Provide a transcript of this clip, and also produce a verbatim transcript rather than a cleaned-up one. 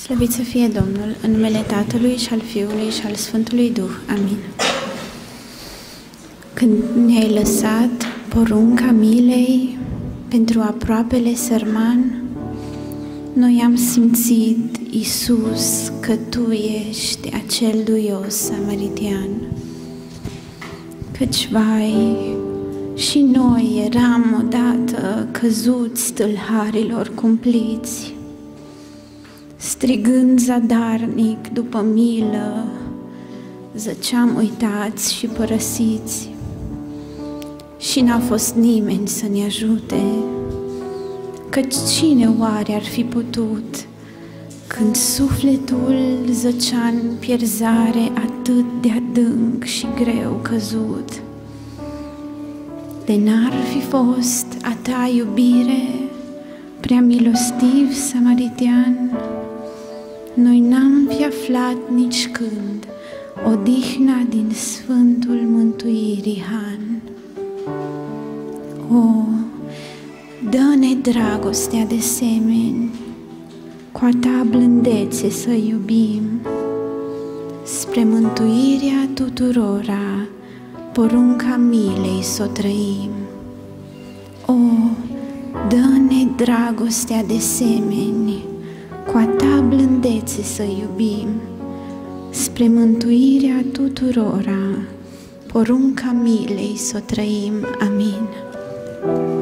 Slăvit să fie Domnul, în numele Tatălui și al Fiului și al Sfântului Duh. Amin. Când ne-ai lăsat porunca milei pentru aproapele sărman, noi am simțit, Iisus, că Tu ești acel duios samaritian. Căci, vai, și noi eram odată căzuți tâlharilor cumpliți, strigând zadarnic după milă, zăceam uitați și părăsiți. Și n-a fost nimeni să ne ajute, căci cine oare ar fi putut, când sufletul zăcea în pierzare atât de adânc și greu căzut. De n-ar fi fost a Ta iubire, prea milostiv samaritian, noi n-am fi aflat nici când odihna din Sfântul Mântuirii Han. O, dă-ne dragostea de semeni, cu a Ta blândețe să iubim, spre mântuirea tuturora, porunca milei s-o trăim. O, dă-ne dragostea de semeni, cu a Ta blândețe să iubim, spre mântuirea tuturora, porunca milei s-o trăim. Amin.